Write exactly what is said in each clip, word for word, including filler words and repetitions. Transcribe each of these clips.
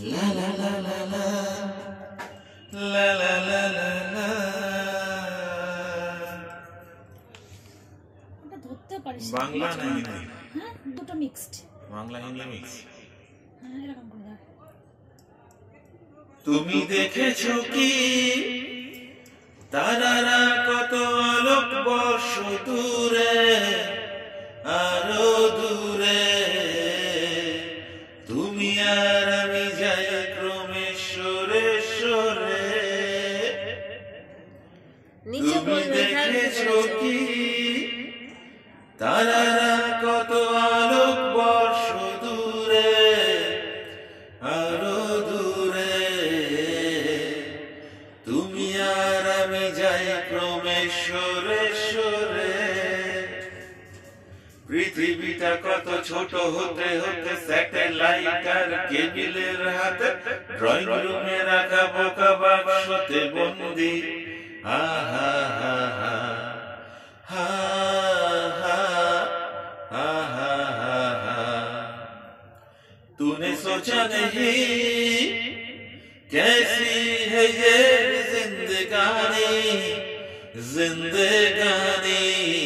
লা লা লা লা লা লা লা লা লা লা। ওটা ধরতে পারিস বাংলা না হিন্দি? হ্যাঁ, দুটো মিক্সড। বাংলা হিন্দি মিক্স। হ্যাঁ, এরকম করে ধর। তুমি দেখেছো কি তারারা কত আলোক বর্ষ দূরে, আরো দূরে, তুমি আর আমি যাই ক্রমে সরে সরে। তুমি দেখেছো কি তারারা কত আলোক বর্ষ দূরে, আরো দূরে, তুমি আর আমি যাই ক্রমে সরে সরে। পৃথিবীটা কত ছোট হতে হতে স্যাটেলাইট আর কেবিলের হাতে, ড্রয়িং রুমে রাখা বোকা বাক্সতে বন্দি। হা হা হা হা হা হা হা হা হা হা। तूने सोचा नहीं कैसी है ये जिंदगानी, जिंदगानी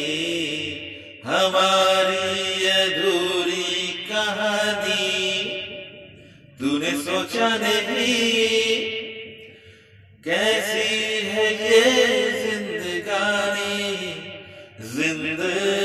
हमारी अधूरी कहानी। तूने सोचा नहीं कैसी है ये जिंदगानी, जिंदगानी